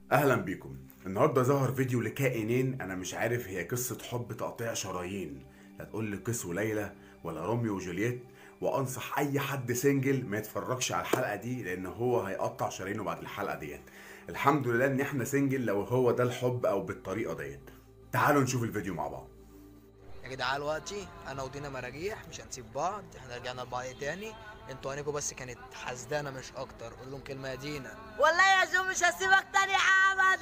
اهلا بيكم. النهارده ظهر فيديو لكائنين، انا مش عارف هي قصه حب تقطيع شرايين، لا تقول لي قيس وليلى ولا روميو وجولييت. وانصح اي حد سنجل ما يتفرجش على الحلقه دي لان هو هيقطع شرايينه بعد الحلقه ديت. الحمد لله ان احنا سنجل لو هو ده الحب او بالطريقه ديت. تعالوا نشوف الفيديو مع بعض. يا جدعان دلوقتي انا ودينا مراجيح مش هنسيب بعض، احنا رجعنا لبعض تاني. انتوا عينيكوا بس كانت حسدانه مش اكتر. قول لهم كلمه يا دينا. والله يا جو مش هسيبك تاني ابدا.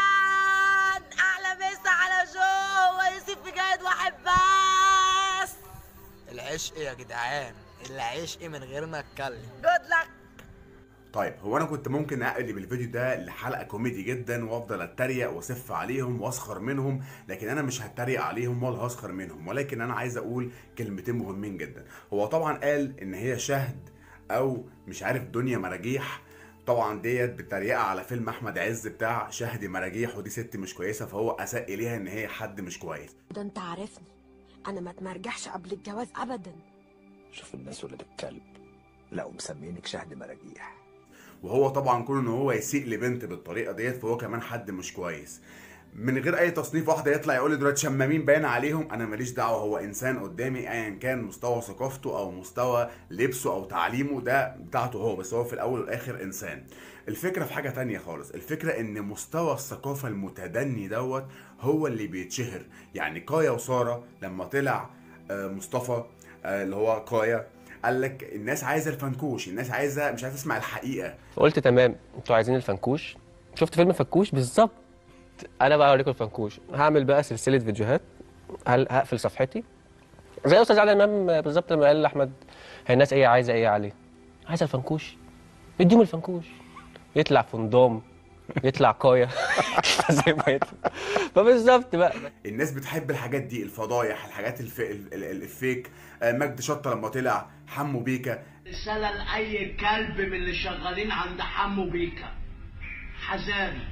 احلى مسا على جو ويسيب في جايد واحد بس. العشق يا جدعان، العشق من غير ما اتكلم. جود لك. طيب هو انا كنت ممكن اقلب الفيديو ده لحلقه كوميدي جدا وافضل اتريق واسف عليهم واسخر منهم، لكن انا مش هتريق عليهم ولا هسخر منهم، ولكن انا عايز اقول كلمتين مهمين جدا. هو طبعا قال ان هي شهد او مش عارف دنيا مراجيح، طبعا ديت بالتريقه على فيلم احمد عز بتاع شهد مراجيح، ودي ست مش كويسه، فهو اساء اليها ان هي حد مش كويس. ده انت عارفني، انا ما اتمرجحش قبل الجواز ابدا. شوف الناس ولاد الكلب لقوا مسمينك شهد مراجيح. وهو طبعا كون ان هو يسيء لبنت بالطريقه ديت فهو كمان حد مش كويس. من غير اي تصنيف واحده يطلع يقول لي دلوقتي شمامين باين عليهم، انا ماليش دعوه، هو انسان قدامي ايا كان مستوى ثقافته او مستوى لبسه او تعليمه، ده بتاعته هو، بس هو في الاول والاخر انسان. الفكره في حاجه تانية خالص، الفكره ان مستوى الثقافه المتدني دوت هو اللي بيتشهر. يعني كايا وساره لما طلع مصطفى اللي هو كايا قال لك الناس عايزه الفنكوش، الناس عايزه مش عايزه تسمع الحقيقه. قلت تمام، انتوا عايزين الفنكوش. شفت فيلم فنكوش بالظبط. انا بقى اوريكم الفنكوش. هعمل بقى سلسله فيديوهات، هقفل صفحتي زي استاذ عادل امام بالظبط لما قال لاحمد هي الناس ايه عايزه ايه عليه؟ عايزه الفنكوش، اديهم الفنكوش. يطلع فندوم، يطلع كايا زي ما يطلع. فبالظبط بقى الناس بتحب الحاجات دي، الفضايح، الحاجات الفيك. مجد شطه لما طلع حمو بيكا. رسالة لأي كلب من اللي شغالين عند حمو بيكا، حذاري.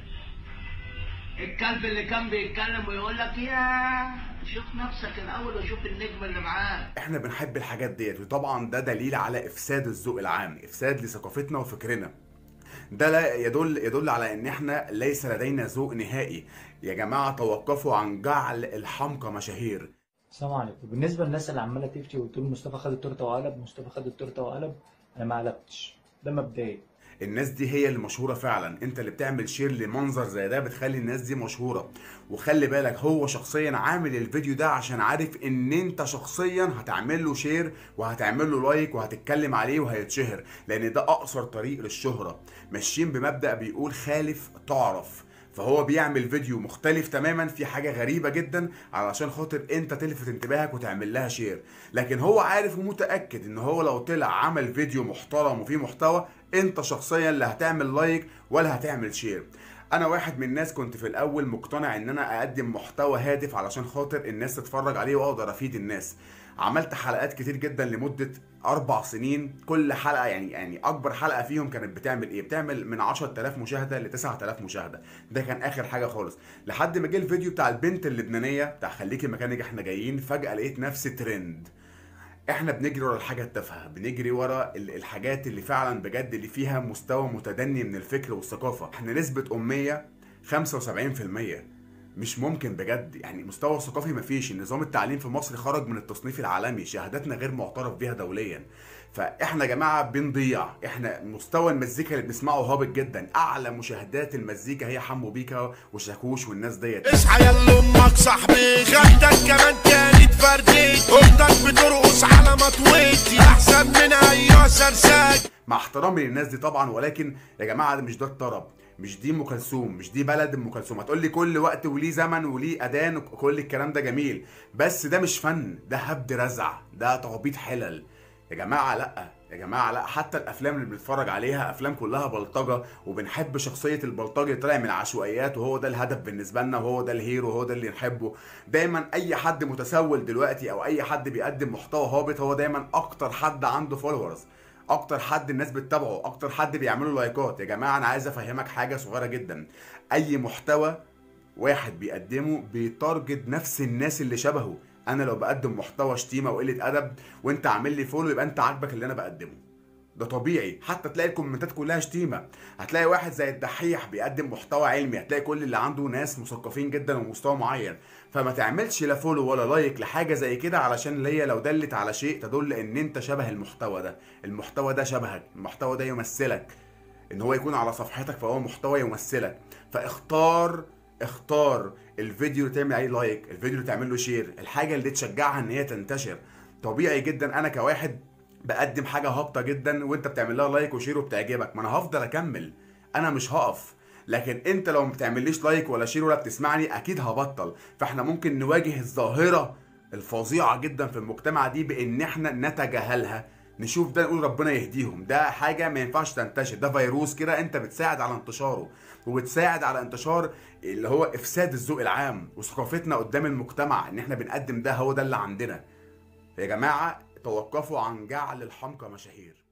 الكلب اللي كان بيتكلم ويقول لك يا شوف نفسك الأول وشوف النجم اللي معاك. احنا بنحب الحاجات ديت، وطبعا ده دليل على افساد الذوق العام، افساد لثقافتنا وفكرنا. ده لا يدل على ان احنا ليس لدينا ذوق نهائي. يا جماعه توقفوا عن جعل الحمقى مشاهير. السلام عليكم. بالنسبه للناس اللي عماله تفتي وتقول مصطفى خد التورته وقلب، مصطفى خد التورته وقلب، انا ما قلبتش، ده مبدئيا. الناس دي هي اللي مشهوره فعلا، انت اللي بتعمل شير لمنظر زي ده بتخلي الناس دي مشهوره. وخلي بالك هو شخصيا عامل الفيديو ده عشان عارف ان انت شخصيا هتعمل له شير وهتعمل له لايك وهتتكلم عليه وهيتشهر، لان ده اقصر طريق للشهره. ماشيين بمبدأ بيقول خالف تعرف، فهو بيعمل فيديو مختلف تماما في حاجة غريبة جدا علشان خاطر انت تلفت انتباهك وتعمل لها شير. لكن هو عارف ومتأكد ان هو لو طلع عمل فيديو محترم وفيه محتوى انت شخصيا لا هتعمل لايك ولا هتعمل شير. انا واحد من الناس كنت في الاول مقتنع ان انا اقدم محتوى هادف علشان خاطر الناس تتفرج عليه واقدر افيد الناس. عملت حلقات كتير جدا لمدة 4 سنين، كل حلقة يعني اكبر حلقة فيهم كانت بتعمل ايه؟ بتعمل من 10,000 مشاهدة ل 9,000 مشاهدة، ده كان اخر حاجة خالص. لحد ما جه الفيديو بتاع البنت اللبنانية بتاع خليكي مكانك احنا جايين، فجأة لقيت نفسي ترند. احنا بنجري ورا الحاجة التافهة، بنجري ورا الحاجات اللي فعلا بجد اللي فيها مستوى متدني من الفكر والثقافة. احنا نسبة أمية 75%، مش ممكن بجد. يعني مستوى ثقافي مفيش، النظام التعليم في مصر خرج من التصنيف العالمي، شهاداتنا غير معترف بيها دوليا. فاحنا يا جماعه بنضيع، احنا مستوى المزيكا اللي بنسمعه هابط جدا. اعلى مشاهدات المزيكا هي حمو بيكا وشاكوش والناس ديت. اصحى يلا امك صاحبي، خدك كمان كانت فرديت، اختك بترقص على مطويتي احسن من اي سرساج. مع احترامي للناس دي طبعا، ولكن يا جماعه ده مش ده الطرب، مش دي ام كلثوم، مش دي بلد ام كلثوم. هتقول لي كل وقت وليه زمن وليه اذان وكل الكلام ده جميل، بس ده مش فن، ده هبد رزع، ده تخبيط حلل. يا جماعه لا، يا جماعه لا. حتى الافلام اللي بنتفرج عليها افلام كلها بلطجه، وبنحب شخصيه البلطجي اللي طالع من العشوائيات وهو ده الهدف بالنسبه لنا وهو ده الهيرو وهو ده اللي نحبه. دايما اي حد متسول دلوقتي او اي حد بيقدم محتوى هابط هو دايما اكتر حد عنده فولورز، اكتر حد الناس بتتابعه، اكتر حد بيعملوا لايكات. يا جماعه انا عايز افهمك حاجه صغيره جدا، اي محتوى واحد بيقدمه بيتارجت نفس الناس اللي شبهه. انا لو بقدم محتوى شتيمه وقله ادب وانت عامل لي فولو يبقى انت عاجبك اللي انا بقدمه. ده طبيعي. حتى تلاقي الكومنتات كلها شتيمه. هتلاقي واحد زي الدحيح بيقدم محتوى علمي، هتلاقي كل اللي عنده ناس مثقفين جدا ومستوى معين. فما تعملش لا فولو ولا لايك لحاجه زي كده، علشان هي لو دلت على شيء تدل ان انت شبه المحتوى ده. المحتوى ده شبهك، المحتوى ده يمثلك، ان هو يكون على صفحتك فهو محتوى يمثلك. فاختار الفيديو اللي تعمل عليه لايك، الفيديو اللي تعمل له شير، الحاجه اللي تشجعها ان هي تنتشر. طبيعي جدا انا كواحد بقدم حاجه هابطه جدا وانت بتعمل لها لايك وشير وبتعجبك، ما انا هفضل اكمل، انا مش هقف. لكن انت لو ما بتعمليش لايك ولا شير ولا بتسمعني اكيد هبطل. فاحنا ممكن نواجه الظاهره الفظيعه جدا في المجتمع دي بان احنا نتجاهلها، نشوف ده نقول ربنا يهديهم، ده حاجه ما ينفعش تنتشر، ده فيروس كده انت بتساعد على انتشاره، وبتساعد على انتشار اللي هو افساد الذوق العام وثقافتنا قدام المجتمع، ان احنا بنقدم ده، هو ده اللي عندنا. يا جماعه توقفوا عن جعل الحمقى مشاهير.